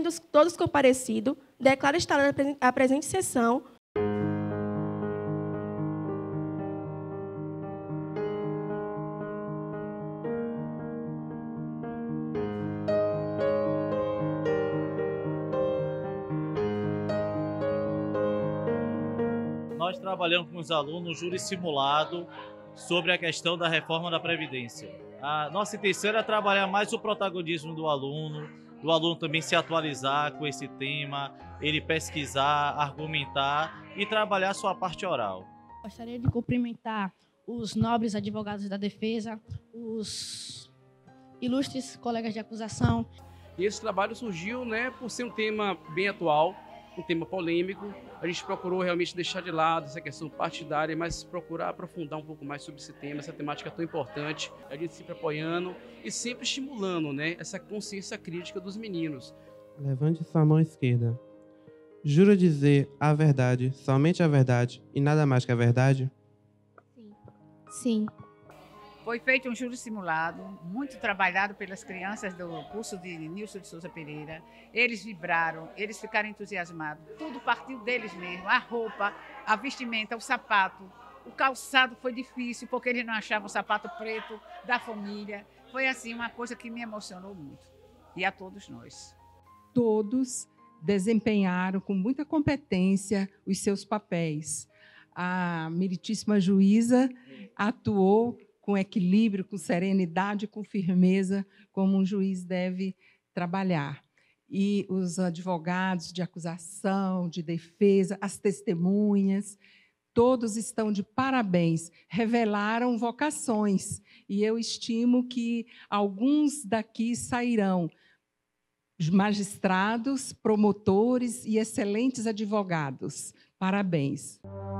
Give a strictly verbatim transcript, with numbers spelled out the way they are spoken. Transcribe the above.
Havendo todos comparecido, declaro instalada a presente sessão. Nós trabalhamos com os alunos no júri simulado sobre a questão da reforma da Previdência. A nossa intenção era trabalhar mais o protagonismo do aluno, do aluno também se atualizar com esse tema, ele pesquisar, argumentar e trabalhar a sua parte oral. Gostaria de cumprimentar os nobres advogados da defesa, os ilustres colegas de acusação. E esse trabalho surgiu, né, por ser um tema bem atual, um tema polêmico. A gente procurou realmente deixar de lado essa questão partidária, mas procurar aprofundar um pouco mais sobre esse tema, essa temática tão importante. A gente sempre apoiando e sempre estimulando, né, essa consciência crítica dos meninos. Levante sua mão esquerda. Jura dizer a verdade, somente a verdade e nada mais que a verdade? Sim. Sim. Foi feito um júri simulado, muito trabalhado pelas crianças do curso de Nilson de Souza Pereira. Eles vibraram, eles ficaram entusiasmados. Tudo partiu deles mesmo, a roupa, a vestimenta, o sapato. O calçado foi difícil, porque eles não achavam o sapato preto da família. Foi assim uma coisa que me emocionou muito. E a todos nós. Todos desempenharam com muita competência os seus papéis. A meritíssima juíza atuou com equilíbrio, com serenidade, com firmeza, como um juiz deve trabalhar. E os advogados de acusação, de defesa, as testemunhas, todos estão de parabéns, revelaram vocações, e eu estimo que alguns daqui sairão magistrados, promotores e excelentes advogados. Parabéns.